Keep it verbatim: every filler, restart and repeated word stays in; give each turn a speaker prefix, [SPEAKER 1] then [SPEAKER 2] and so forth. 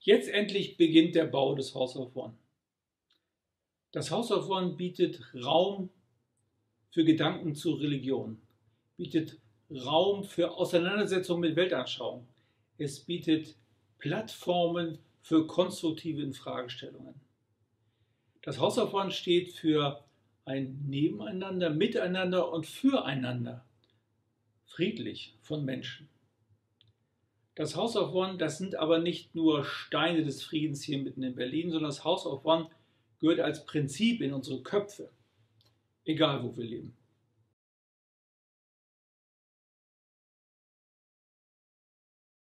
[SPEAKER 1] Jetzt endlich beginnt der Bau des House of One. Das House of One bietet Raum für Gedanken zur Religion, bietet Raum für Auseinandersetzung mit Weltanschauung. Es bietet Plattformen für konstruktive Infragestellungen. Das House of One steht für ein Nebeneinander, Miteinander und Füreinander, friedlich von Menschen. Das House of One, das sind aber nicht nur Steine des Friedens hier mitten in Berlin, sondern das House of One gehört als Prinzip in unsere Köpfe, egal wo wir leben.